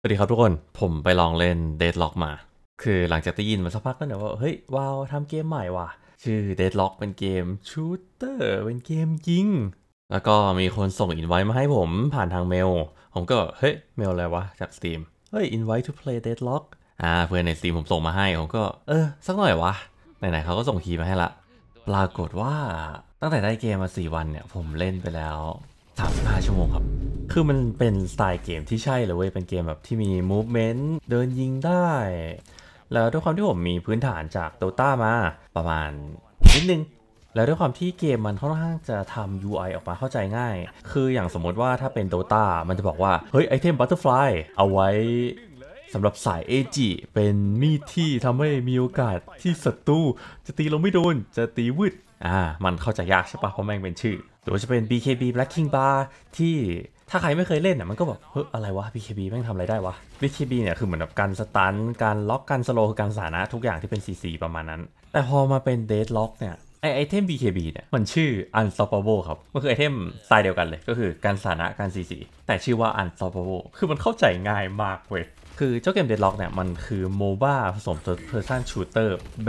สวัสดีครับทุกคนผมไปลองเล่น Deadlock มาคือหลังจากได้ยินมาสักพักก็เนี่ยว่าเฮ้ยว้าวทำเกมใหม่ว่ะชื่อ Deadlock เป็นเกมชูตเตอร์เป็นเกมยิงแล้วก็มีคนส่งอินไว e มาให้ผมผ่านทางเมลผมก็เฮ้ยเมลอะไรวะจาก Steam เฮ้ย invite to play Deadlock เพื่อนใน Steam ผมส่งมาให้ผมก็สักหน่อยวะไหนๆเขาก็ส่งคีย์มาให้ละปรากฏว่าตั้งแต่ได้เกมมา4วันเนี่ยผมเล่นไปแล้ว35ชั่วโมงครับ คือมันเป็นสไตล์เกมที่ใช่เลยเว้ยเป็นเกมแบบที่มี movement เดินยิงได้ แล้วด้วยความที่ผมมีพื้นฐานจาก Dota มาประมาณนิดนึง แล้วด้วยความที่เกมมันค่อนข้างจะทำ UI ออกมาเข้าใจง่าย คืออย่างสมมติว่าถ้าเป็น Dota มันจะบอกว่า เฮ้ยไอเทม Butterfly เอาไว้สำหรับสายเอจิเป็นมีดที่ทำให้มีโอกาสที่ศัตรูจะตีเราไม่โดน จะตีวืดมันเข้าใจยากใช่ปะเพราะแม่งเป็นชื่อ หรือว่าจะเป็น BKB Black King Bar ที่ถ้าใครไม่เคยเล่นมันก็แบบเฮ้ยอะไรวะ BKB แม่งทำอะไรได้วะ BKB เนี่ยคือเหมือนแบบการสตันการล็อกการสโลว์การสานะทุกอย่างที่เป็น CC ประมาณนั้นแต่พอมาเป็น Deadlock เนี่ยไอเทม BKB เนี่ยมันชื่อ Unstoppable ครับมันคือไอเทมสไตล์เดียวกันเลยก็คือการสานะการ CC แต่ชื่อว่า Unstoppable คือมันเข้าใจง่ายมากเว้ยคือเจ้าเกม Deadlock เนี่ยมันคือ MOBA ผสม Third Person Shooter แบบ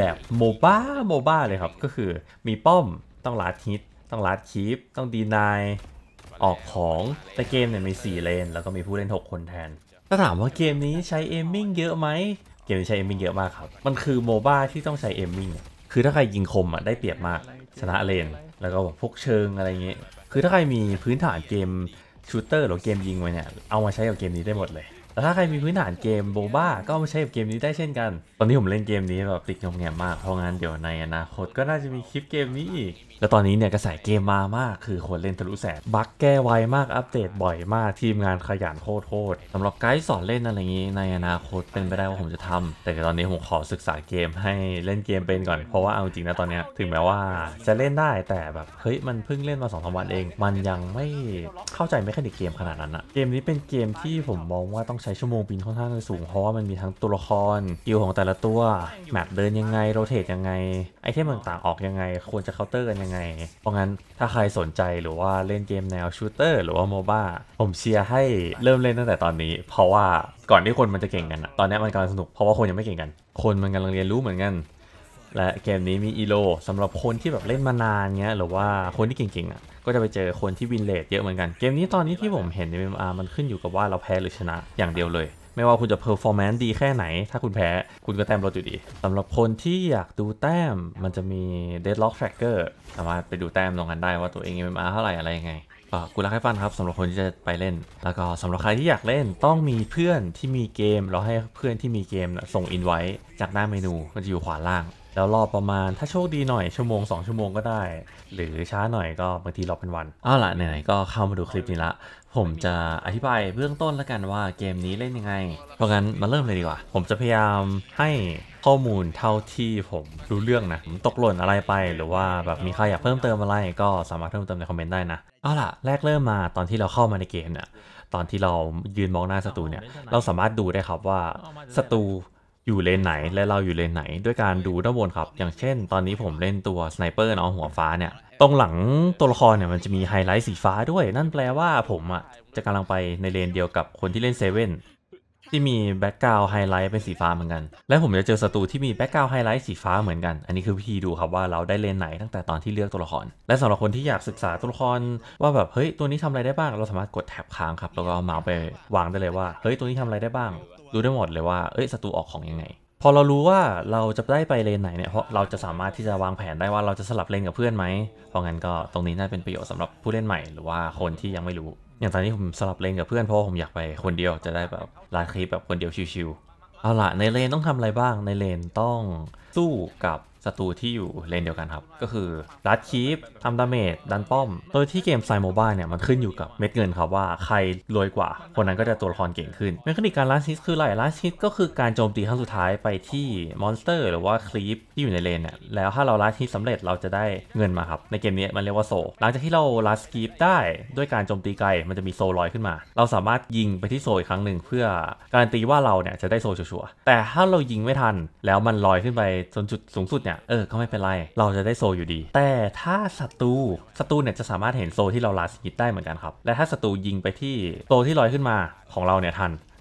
MOBA เลยครับก็คือมีป้อมต้องลัดฮิตต้องลัดคีปต้องดีนายออกของแต่เกมเนี่ยมี4เลนแล้วก็มีผู้เล่น6คนแทนถ้าถามว่าเกมนี้ใช้เอมมิ่งเยอะไหมเกมนี้ใช้เอมมิ่งเยอะมากครับมันคือ MOBA ที่ต้องใช้เอมมิ่งคือถ้าใครยิงคมได้เปรียบมากชนะเลนแล้วก็พวกเชิงอะไรเงี้ยคือถ้าใครมีพื้นฐานเกมชูตเตอร์หรือเกมยิงไว้เนี่ยเอามาใช้กับเกมนี้ได้หมดเลยแต่ถ้าใครมีพื้นฐานเกมโบบ้าก็เอามาใช้กับเกมนี้ได้เช่นกันตอนนี้ผมเล่นเกมนี้แบบติดงอมแงมมากเพราะงั้นเดี๋ยวในอนาคตก็น่าจะมีคลิปเกมนี้อีกแล้วตอนนี้เนี่ยกระแสเกมมามากคือคนเล่นทะลุแสนบั๊กแก้ไวมากอัปเดตบ่อยมากทีมงานขยันโคตรสำหรับไกด์สอนเล่นอะไรอย่างนี้ในอนาคตเป็นไปได้ว่าผมจะทำแต่ตอนนี้ผมขอศึกษาเกมให้เล่นเกมเป็นก่อนเพราะว่าเอาจริงนะตอนนี้ถึงแม้ว่าจะเล่นได้แต่แบบเฮ้ยมันเพิ่งเล่นมา2-3 วันเองมันยังไม่เข้าใจเมคานิกเกมขนาดนั้นอะเกมนี้เป็นเกมที่ผมมองว่าต้องใช้ชั่วโมงบินค่อนข้างสูงเพราะว่ามันมีทั้งตัวละครสกิลของแต่ละตัวแมปเดินยังไงโรเตทยังไงไอเทมต่างๆออกยังไงควรจะเคาน์เตอร์กันยังไงเพราะงั้นถ้าใครสนใจหรือว่าเล่นเกมแนวชูตเตอร์หรือว่าโมบ้าผมเชียร์ให้เริ่มเล่นตั้งแต่ตอนนี้เพราะว่าก่อนที่คนมันจะเก่งกันตอนนี้มันกำลังสนุกเพราะว่าคนยังไม่เก่งกันคนมันกำลังเรียนรู้เหมือนกันและเกมนี้มีอีโลสำหรับคนที่แบบเล่นมานานเงี้ยหรือว่าคนที่เก่งๆก็จะไปเจอคนที่วินเลทเยอะเหมือนกันเกมนี้ตอนนี้ที่ผมเห็นใน MMR มันขึ้นอยู่กับว่าเราแพ้หรือชนะอย่างเดียวเลยไม่ว่าคุณจะเพอร์ฟอร์แมนซ์ดีแค่ไหนถ้าคุณแพ้คุณก็แต้มลดอยู่ดีสำหรับคนที่อยากดูแต้มมันจะมี Deadlock Tracker สามารถไปดูแต้มตรงกันได้ว่าตัวเอง MMR เท่าไหร่อะไรยังไงกูรักให้ฟันครับสำหรับคนที่จะไปเล่นแล้วก็สำหรับใครที่อยากเล่นต้องมีเพื่อนที่มีเกมเราให้เพื่อนที่มีเกมส่งอินไว้จากหน้าเมนูมันจะอยู่ขวาล่างแล้วรอประมาณถ้าโชคดีหน่อยชั่วโมง2 ชั่วโมงก็ได้หรือช้าหน่อยก็บางทีรอเป็นวันเอาล่ะไหนๆก็เข้ามาดูคลิปนี้ละผมจะอธิบายเบื้องต้นแล้วกันว่าเกมนี้เล่นยังไงเพราะงั้นมาเริ่มเลยดีกว่าผมจะพยายามให้ข้อมูลเท่าที่ผมรู้เรื่องนะผมตกหล่นอะไรไปหรือว่าแบบมีใครอยากเพิ่มเติมอะไรก็สามารถเพิ่มเติมในคอมเมนต์ได้นะเอาล่ะแรกเริ่มมาตอนที่เราเข้ามาในเกมเนี่ยตอนที่เรายืนมองหน้าศัตรูเนี่ยเราสามารถดูได้ครับว่าศัตรูอยู่เลนไหนและเราอยู่เลนไหนด้วยการดูด้านบนครับอย่างเช่นตอนนี้ผมเล่นตัวสไนเปอร์เนาะหัวฟ้าเนี่ยตรงหลังตัวละครเนี่ยมันจะมีไฮไลท์สีฟ้าด้วยนั่นแปลว่าผมจะกำลังไปในเลนเดียวกับคนที่เล่นเซเว่นที่มีแบ็กกราวด์ไฮไลท์เป็นสีฟ้าเหมือนกันและผมจะเจอศัตรูที่มีแบ็กกราวด์ไฮไลท์สีฟ้าเหมือนกันอันนี้คือวิธีดูครับว่าเราได้เลนไหนตั้งแต่ตอนที่เลือกตัวละครและสำหรับคนที่อยากศึกษาตัวละครว่าแบบเฮ้ยตัวนี้ทำอะไรได้บ้างเราสามารถกดแท็บค้างครับแล้วก็เอาเมาส์ไปวางได้เลยว่าเฮ้ยตัวนี้ทำอะไรได้บ้างดูได้หมดเลยว่าศัตรูออกของยังไงพอเรารู้ว่าเราจะได้ไปเลนไหนเนี่ยเพราะเราจะสามารถที่จะวางแผนได้ว่าเราจะสลับเลนกับเพื่อนไหมเพราะงั้นก็ตรงนี้น่าเป็นประโยชน์สำหรับผู้เล่นใหม่หรือว่าคนที่ยังไม่รู้อย่างตอนนี้ผมสลับเลนกับเพื่อนเพราะผมอยากไปคนเดียวจะได้แบบลาดคลิปแบบคนเดียวชิวๆเอาล่ะในเลนต้องทำอะไรบ้างในเลนต้องสู้กับศัตรูที่อยู่เลนเดียวกันครับก็คือลัดคีปทำดาเมจดันป้อมโดยที่เกมไซโมบ้าเนี่ยมันขึ้นอยู่กับเม็ดเงินครับว่าใครรวยกว่าคนนั้นก็จะตัวละครเก่งขึ้นเมคานิกการลัดฮิตคืออะไรลัดฮิตก็คือการโจมตีครั้งสุดท้ายไปที่มอนสเตอร์หรือว่าคลีปที่อยู่ในเลนเนี่ยแล้วถ้าเราลัดฮิตสำเร็จเราจะได้เงินมาครับในเกมนี้มันเรียกว่าโซหลังจากที่เราลัดคีปได้ด้วยการโจมตีไกลมันจะมีโซลอยขึ้นมาเราสามารถยิงไปที่โซอีกครั้งหนึ่งเพื่อการันตีว่าเราเนี่ยจะได้โซชัวร์แต่ถ้าเรายิงไม่ทันแล้วมันลอยขึ้นไปจนจุดสูงสุดเนี่ยก็ไม่เป็นไรเราจะได้โซอยู่ดีแต่ถ้าศัตรูเนี่ยจะสามารถเห็นโซที่เราลัดฮิตได้เหมือนกันครับและถ้าศัตรูยิงไปที่โซที่ลอยขึ้นมาของเราเนี่ยทัน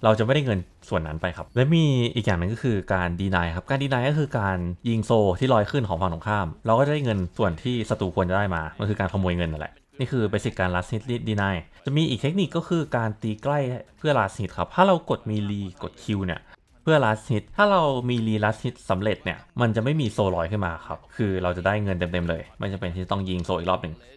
เราจะไม่ได้เงินส่วนนั้นไปครับและมีอีกอย่างหนึ่งก็คือการดีนายครับการดีนายก็คือการยิงโซที่ลอยขึ้นของฝั่งตรงข้ามเราก็จะได้เงินส่วนที่ศัตรูควรจะได้มามันคือการขโมยเงินนั่นแหละนี่คือเบสิกการ last hit deny จะมีอีกเทคนิคก็คือการตีใกล้เพื่อ last hit ครับถ้าเรากดมีรีกด Q เนี่ยเพื่อ last hit ถ้าเรามีรี last hit สำเร็จเนี่ยมันจะไม่มีโซลอยขึ้นมาครับคือเราจะได้เงินเต็มๆเลยไม่จำเป็นที่ต้องยิงโซอีกรอบหนึ่ง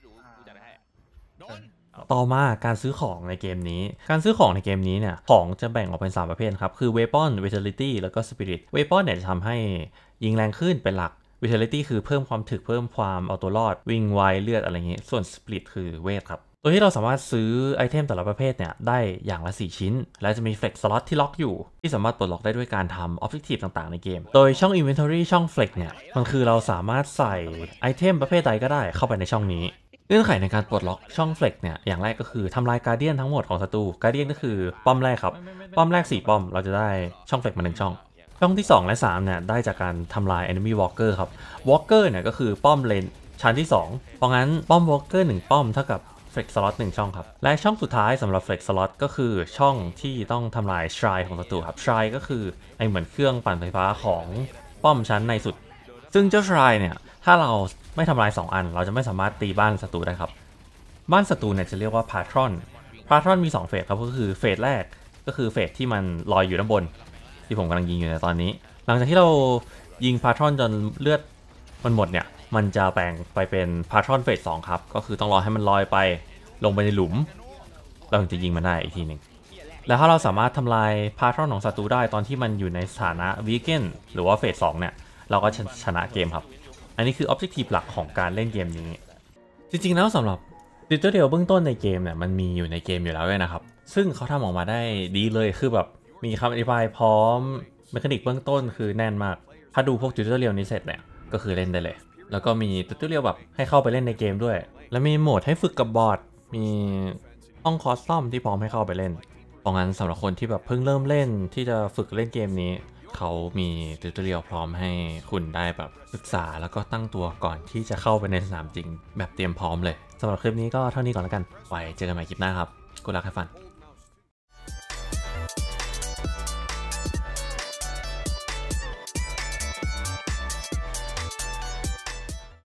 ต่อมาการซื้อของในเกมนี้การซื้อของในเกมนี้เนี่ยของจะแบ่งออกเป็น3ประเภทครับคือ weapon vitality แล้วก็ spirit weapon เนี่ยจะทำให้ยิงแรงขึ้นเป็นหลัก vitality คือเพิ่มความถึกเพิ่มความเอาตัวรอดวิ่งไวเลือดอะไรอย่างงี้ส่วน spirit คือเวทครับโดยที่เราสามารถซื้อไอเทมแต่ละประเภทเนี่ยได้อย่างละ4ชิ้นและจะมี flex slot ที่ล็อกอยู่ที่สามารถปลดล็อกได้ด้วยการทำ objective ต่างๆในเกมโดยช่อง inventory ช่อง flex เนี่ยมันคือเราสามารถใส่ไอเทมประเภทใดก็ได้เข้าไปในช่องนี้เงื่อนไขในการปลดล็อกช่อง flex เนี่ยอย่างแรกก็คือทำลายการ์เดียนทั้งหมดของศัตรูการ์เดียนก็คือป้อมแรกครับป้อมแรก4ป้อมเราจะได้ช่อง flex มา1ช่องช่องที่2และ3เนี่ยได้จากการทำลาย enemy walker ครับ walker เนี่ยก็คือป้อมเลนชั้นที่2เพราะงั้นป้อม walker 1ป้อมเท่ากับ flex slot 1ช่องครับและช่องสุดท้ายสำหรับ flex slot ก็คือช่องที่ต้องทำลาย shrine ของศัตรูครับ shrine ก็คือไอเหมือนเครื่องปั่นไฟฟ้าของป้อมชั้นในสุดซึ่งเจ้า shrine เนี่ยถ้าเราไม่ทำลาย2อันเราจะไม่สามารถตีบ้านศัตรูได้ครับบ้านศัตรูเนี่ยจะเรียกว่า patron มี2เฟสครับก็คือเฟสแรกก็คือเฟสที่มันลอยอยู่ด้านบนที่ผมกำลังยิงอยู่ในตอนนี้หลังจากที่เรายิง patron จนเลือดมันหมดเนี่ยมันจะแปลงไปเป็น patron เฟส2ครับก็คือต้องรอให้มันลอยไปลงไปในหลุมเราถึงจะยิงมันได้อีกทีหนึ่งแล้วถ้าเราสามารถทำลาย patron ของศัตรูได้ตอนที่มันอยู่ในสถานะ weaken หรือว่าเฟส2เนี่ยเราก็ชนะเกมครับอันนี้คือ objective หลักของการเล่นเกมนี้จริงๆแล้วสำหรับติวเตอร์เดียวเบื้องต้นในเกมเนี่ยมันมีอยู่ในเกมอยู่แล้วด้วยนะครับซึ่งเขาทำออกมาได้ดีเลยคือแบบมีคำอธิบายพร้อมเมคานิกเบื้องต้นคือแน่นมากถ้าดูพวกติวเตอร์เดียวนี้เสร็จเนี่ยก็คือเล่นได้เลยแล้วก็มีติวเตอร์เดียวแบบให้เข้าไปเล่นในเกมด้วยแล้วมีโหมดให้ฝึกกับบอทมีห้องคอสตอมที่พร้อมให้เข้าไปเล่นเพราะงั้นสำหรับคนที่แบบเพิ่งเริ่มเล่นที่จะฝึกเล่นเกมนี้เขามีติวเตอร์เรียลพร้อมให้คุณได้แบบศึกษาแล้วก็ตั้งตัวก่อนที่จะเข้าไปในสนามจริงแบบเตรียมพร้อมเลยสำหรับคลิปนี้ก็เท่านี้ก่อนแล้วกันไว้เจอกันใหม่คลิปหน้าครับกูรักให้ฟัน